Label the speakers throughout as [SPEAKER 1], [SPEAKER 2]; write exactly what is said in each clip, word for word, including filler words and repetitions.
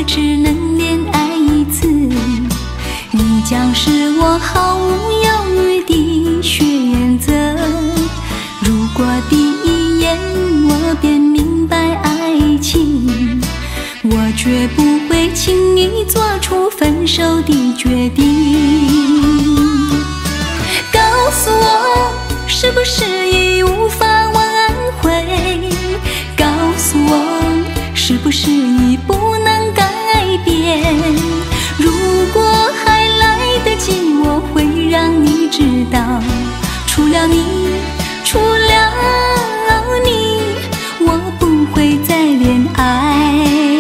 [SPEAKER 1] 只能恋爱一次，你将是我毫无犹豫的选择。如果第一眼我便明白爱情，我绝不会轻易做出分手的决定。告诉我，是不是已无法挽回？告诉我，是不是已不能改变？如果还来得及，我会让你知道，除了你，除了你，我不会再恋爱。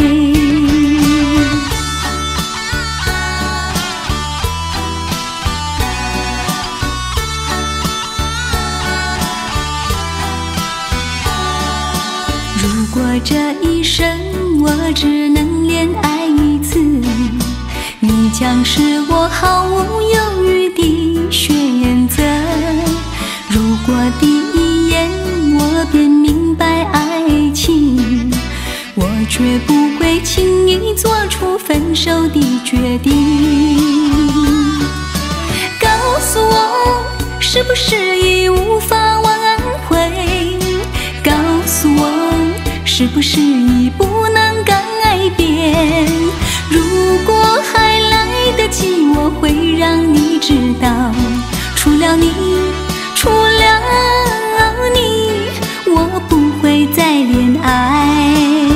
[SPEAKER 1] 如果这一生我只能恋爱一次，你将是我毫无犹豫的选择。如果第一眼我便明白爱情，我绝不会轻易做出分手的决定。告诉我，是不是已无法挽回？告诉我，是不是已不能改变？如果还来得及，我会让你知道，除了你，除了你，我不会再恋爱。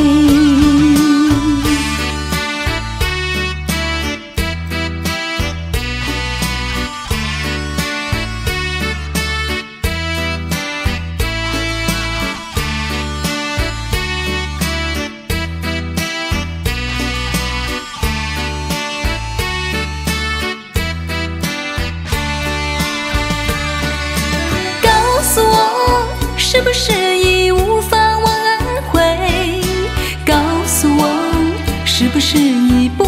[SPEAKER 1] 是不是已无法挽回？告诉我，是不是已不